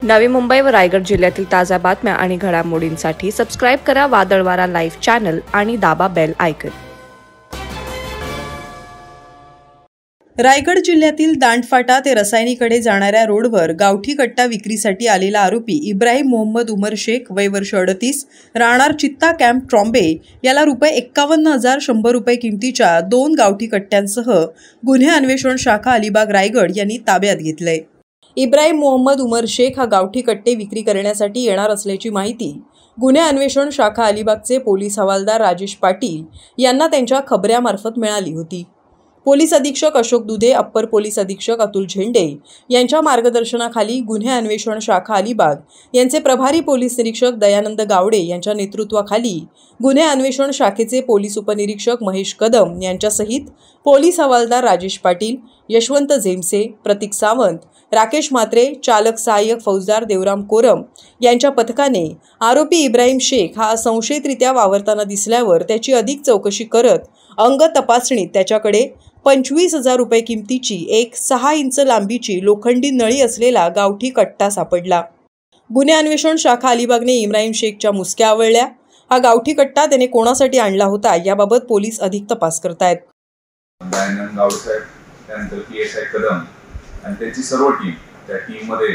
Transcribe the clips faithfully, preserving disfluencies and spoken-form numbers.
नवी मुंबई व रायगड जिल्ह्यातील ताज्या बातम्या आणि घडामोडींसाठी सबस्क्राइब करा वादळवारा लाईव्ह चॅनल आणि दाबा बेल आयकॉन। रायगड जिल्ह्यातील दांडफाटा ते रसायनीकडे जाणाऱ्या रोडवर गावठी कट्टा विक्रीसाठी आलेला आरोपी इब्राहिम मोहम्मद उमर शेख वय वर्ष अडतीस राहणार चित्ता कॅम्प ट्रॉम्बे याला रुपये एक्कावन्न हजार शंभर रुपये किमतीच्या दोन गावठी कट्ट्यांसह गुन्हे अन्वेषण शाखा अलिबाग रायगड यांनी ताब्यात घेतले। इब्राहिम मोहम्मद उमर शेख हा गावठी कट्टे विक्री करण्यासाठी येणार असल्याची माहिती गुन्हे अन्वेषण शाखा अलिबागचे पोलीस हवालदार राजेश पाटील यांना त्यांच्या खबऱ्यामार्फत मिळाली होती। पोलीस अधीक्षक अशोक दुधे, अप्पर पोलीस अधीक्षक अतुल झेंडे यांच्या मार्गदर्शनाखाली गुन्हे अन्वेषण शाखा अलिबाग यांचे प्रभारी पोलीस निरीक्षक दयानंद गावडे यांच्या नेतृत्वाखाली गुन्हे अन्वेषण शाखेचे पोलीस उपनिरीक्षक महेश कदम यांच्यासहित पोलीस हवालदार राजेश पाटील, यशवंत झेमसे, प्रतीक सावंत, राकेश मात्रे, चालक सहाय्यक फौजदार देवराम कोरम यांच्या पथकाने आरोपी इब्राहिम शेख हा संशयितरित्या वावरताना दिसल्यावर त्याची अधिक चौकशी करत अंग तपासणीत त्याच्याकडे पंचवीस हजार रुपये किमतीची एक सहा इंच लांबीची लोखंडी नळी असलेला गावठी कट्टा सापडला। गुन्हे अन्वेषण शाखा अलिबागने इब्राहिम शेखच्या मुसक्या आवळल्या। हा गावठी कट्टा त्याने कोणासाठी आणला होता याबाबत पोलीस अधिक तपास करतायत। दयानंद गावडे साहेब, त्यानंतर पी एस आय कदम आणि त्यांची सर्व टीम, त्या टीम मध्ये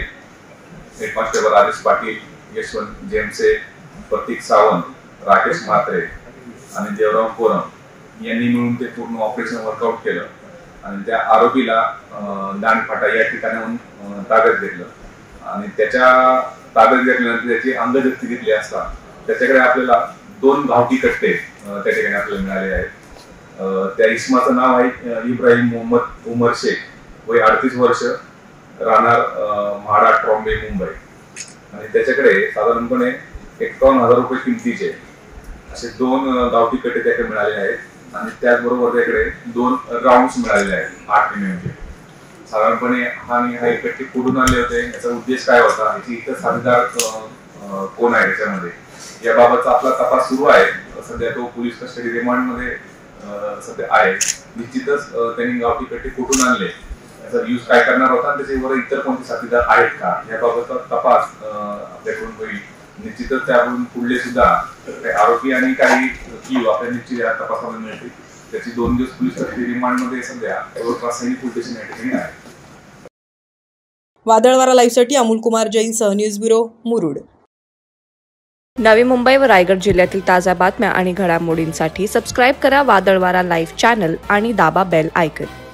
हेड कॉन्स्टेबल राजेश पाटील, यशवंत जेमसे, प्रतीक सावंत, राकेश म्हात्रे आणि देवराम कोरम यांनी मिळून ते पूर्ण ऑपरेशन वर्कआउट केलं आणि त्या आरोपीला दांडफाटा या ठिकाणाहून ताब्यात घेतलं आणि त्याच्या ताब्यात घेतल्यानंतर त्याची अंगजप्ती घेतली असता त्याच्याकडे आपल्याला दोन गावठी कट्टे त्या ठिकाणी आपल्याला मिळाले आहेत। त्या इसमाचं नाव आहे इब्राहिम मोहम्मद उमर शेख, वय अडतीस वर्ष, राहणार म्हाडा ट्रॉम्बे मुंबई आणि त्याच्याकडे साधारणपणे एक्कावन्न हजार रुपये किमतीचे असे दोन गावठी कट्टे त्याकडे मिळाले आहेत आणि त्याचबरोबर त्याकडे दोन राऊंड्स मिळालेले आहेत आठ एमएमचे। साधारणपणे हा हा कट्टे कुठून आले होते, याचा उद्देश काय होता, याची इतर साथीदार कोण आहे याच्यामध्ये, याबाबतचा आपला तपास सुरू आहे। सध्या तो पोलीस कस्टडी रिमांड मध्ये सध्या आहे। निश्चितच त्यांनी गावठी कट्टे कुठून आणले, याचा यूज काय करणार होता आणि त्याच्यावर इतर कोणते साथीदार आहेत का याबाबतचा तपास आपल्याकडून होईल। निश्चितच त्याकडून पुढले सुद्धा आरोपी आणि काही क्लू आपल्या निश्चित या तपासामध्ये मिळतील। त्याची दोन दिवस पोलीस कस्टडी रिमांड मध्ये सध्या जवळपास पोलीस स्टेशन या ठिकाणी आहे। वादळवारा लाईव्ह साठी अमोल कुमार जैन सह न्यूज ब्युरो, मुरुड। नवी मुंबई व रायगड जिल्ह्यातील ताज्या बातम्या आणि घडामोडींसाठी सबस्क्राइब करा वादळवारा लाईव्ह चॅनल आणि दाबा बेल आयकॉन।